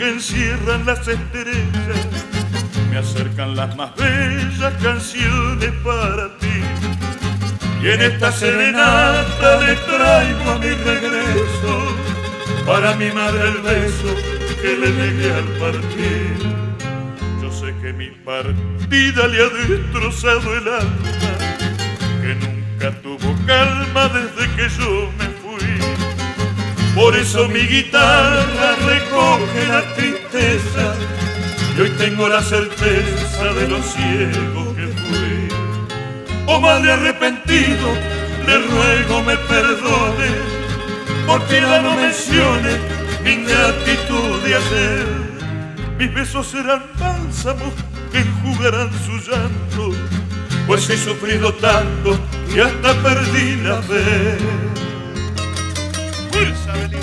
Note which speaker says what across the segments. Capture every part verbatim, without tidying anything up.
Speaker 1: me encierran las estrellas, me acercan las más bellas canciones para ti. Y en esta serenata le traigo a mi regreso para mimar el beso que le negué al partir. Yo sé que mi partida le ha destrozado el alma, que nunca tuvo calma desde que yo me fui. Por eso mi guitarra recoge la tristeza y hoy tengo la certeza de lo ciego que fui. Oh madre arrepentido, le ruego me perdone, por piedad no mencione mi ingratitud de ayer. Mis besos serán bálsamos que enjugarán su llanto, pues he sufrido tanto que hasta perdí la fe. ¡Fuerza, Benito!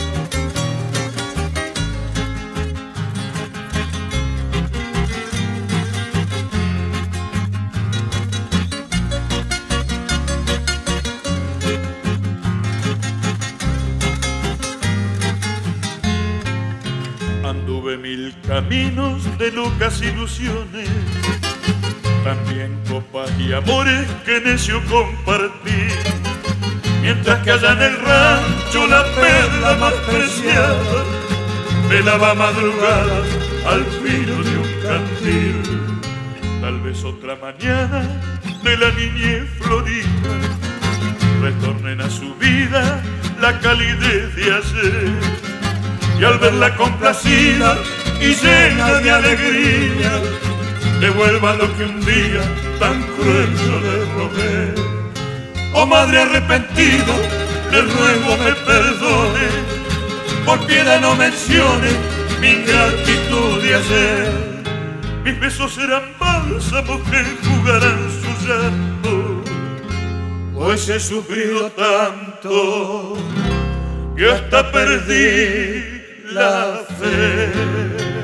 Speaker 1: Anduve mil caminos de locas ilusiones, también copas y amores que necio compartí. Mientras que allá en el rancho la perla más preciada velaba madrugadas al filo de un candil. Tal vez otra mañana de la niñez florida retornen a su vida la calidez de ayer. Y al verla complacida y llena de alegría, devuelva lo que un día tan cruel yo le robé. Oh madre arrepentido, le ruego me perdone, por piedad no mencione mi ingratitud de ayer. Mis besos serán bálsamos que enjugarán su llanto, pues he sufrido tanto que hasta perdí la fe.